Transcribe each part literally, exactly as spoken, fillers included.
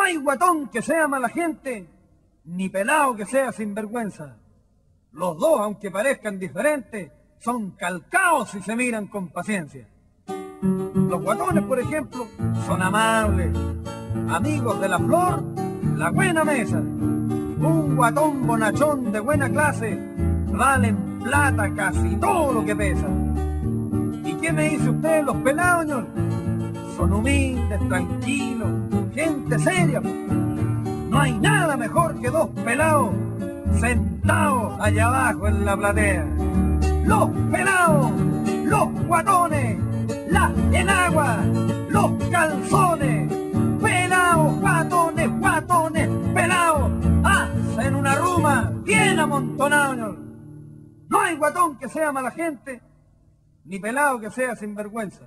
No hay guatón que sea mala gente, ni pelao que sea sinvergüenza. Los dos, aunque parezcan diferentes, son calcaos y se miran con paciencia. Los guatones, por ejemplo, son amables, amigos de la flor, la buena mesa. Un guatón bonachón de buena clase vale en plata casi todo lo que pesa. ¿Y qué me dice usted, los pelados, señor? Son humildes, tranquilos, gente seria. No hay nada mejor que dos pelados sentados allá abajo en la platea. Los pelados, los guatones, las enaguas, los calzones, pelados, guatones, guatones, pelados, hacen una ruma bien amontonada, señor. No hay guatón que sea mala gente, ni pelado que sea sinvergüenza.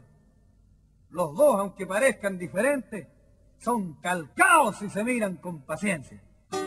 Los dos, aunque parezcan diferentes, son calcaos y se miran con paciencia.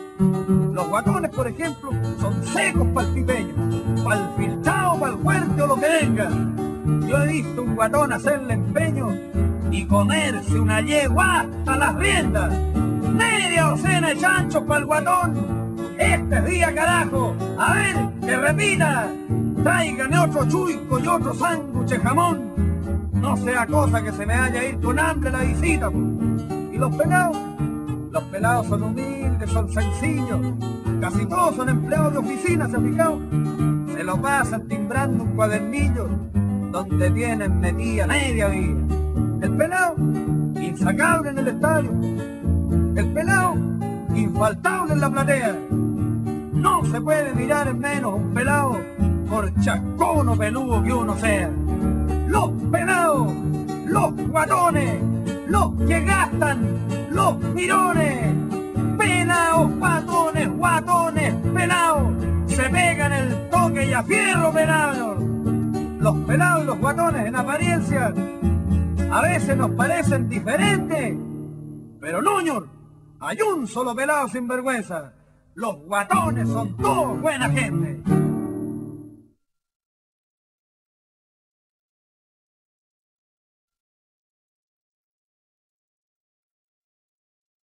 Los guatones, por ejemplo, son secos para el pipeño, para el filchao, para el fuerte o lo que venga. Yo he visto un guatón hacerle empeño y comerse una yegua hasta las riendas. Media docena de chanchos para el guatón. Este es día, carajo. A ver, que repita. Tráigame otro chuico y otro sándwich de jamón. No sea cosa que se me vaya a ir con hambre la visita. Po. ¿Y los pelados? Los pelados son humildes, son sencillos. Casi todos son empleados de oficina, ¿se ha fijado? Se lo pasan timbrando un cuadernillo donde tienen metida media vida. El pelado, insacable en el estadio. El pelado, infaltable en la platea. No se puede mirar en menos un pelado por chascón o peludo que uno sea. Los pelados, los guatones, los que gastan, los mirones, pelados, guatones, guatones, pelados, se pegan el toque y a fierro pelados. Los pelados y los guatones en apariencia a veces nos parecen diferentes, pero no, señor, hay un solo pelado sin vergüenza. Los guatones son todos buena gente.